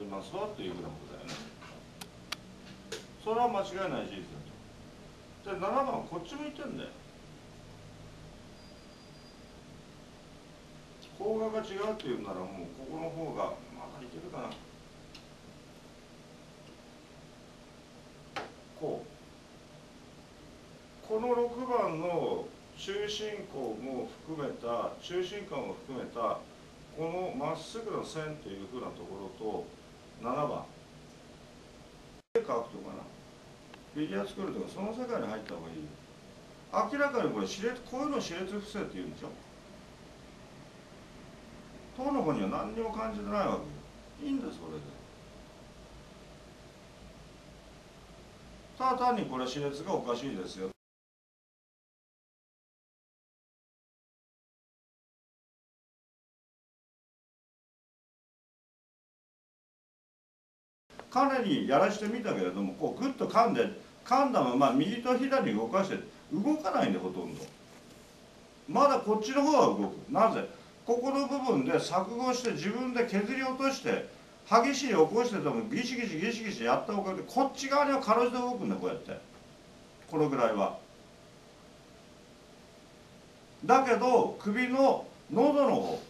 りますわというふうなことだよね。それは間違いない事実だと。で7番こっち向いてんだよ。方角が違うっていうならもうここの方がまだいけるかな。この6番の中心項も含めた中心間を含めたこのまっすぐの線というふうなところと7番絵描くとかなフィギュア作るとかその世界に入った方がいいよ。明らかにこれこういうの歯列不正って言うんでしょ。当の方には何にも感じてないわけよ。いいんですそれで。ただ単にこれ歯列がおかしいですよ。かなりやらしてみたけれどもこうグッと噛んだまま右と左に動かして動かないんでほとんど。まだこっちの方は動く。なぜここの部分で錯誤して自分で削り落として歯ぎしり起こしててもギシギシギシギシやったおかげでこっち側にはかろうじて動くんだこうやってこのぐらいは。だけど首の喉の方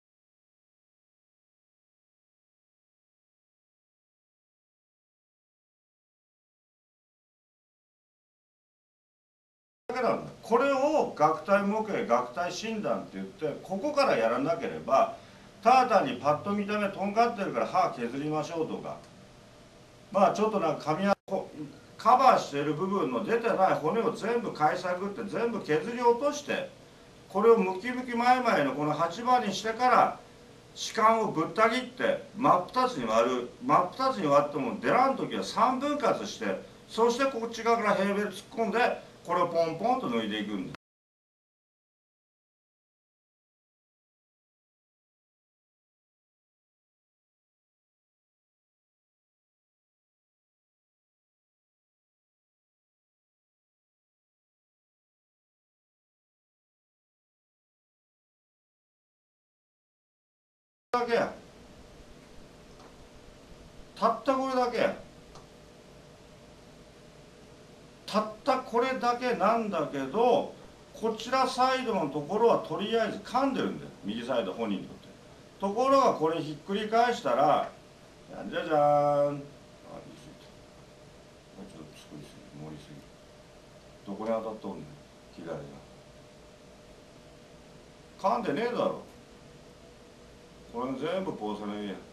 だけなんだ。これを顎体模型顎体診断って言ってここからやらなければただ単にパッと見た目とんがってるから歯削りましょうとかまあちょっとなんかカバーしている部分の出てない骨を全部かいさぐって全部削り落としてこれをムキムキ前々のこの8番にしてから歯間をぶった切って真っ二つに割る。真っ二つに割っても出らん時は3分割してそしてこっち側からヘーベル突っ込んでこれをポンポンと抜いていくんです。だけやたったこれだけやたったこれだけなんだけどこちらサイドのところはとりあえず噛んでるんだよ右サイド本人にとって。ところがこれひっくり返したらじゃじゃじゃーんあ言い過ぎた。ちょっと作りすぎ盛りすぎどこに当たっとんねん左が噛んでねえだろ。これ全部ポーセレンや。